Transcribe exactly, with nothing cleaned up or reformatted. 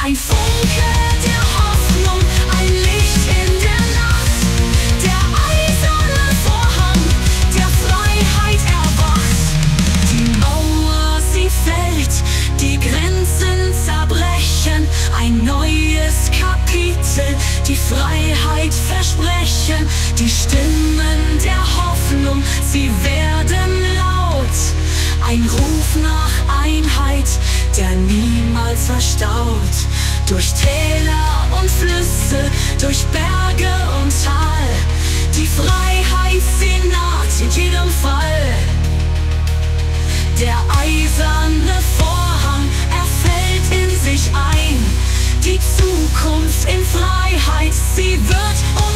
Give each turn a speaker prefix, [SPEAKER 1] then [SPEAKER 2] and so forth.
[SPEAKER 1] Ein Funke der Hoffnung, ein Licht in der Nacht. Der eiserne Vorhang der Freiheit erwacht. Die Mauer, sie fällt, die Grenzen zerbrechen. Ein neues Kapitel, die Freiheit versprechen. Die Stimmen der Hoffnung, sie werden laut. Ein Ruf nach Einheit, der niemals verstaut. Durch Täler und Flüsse, durch Berge und Tal. Die Freiheit, sie naht in jedem Fall. Der eiserne Vorhang, er fällt in sich ein. Die Zukunft in Freiheit, sie wird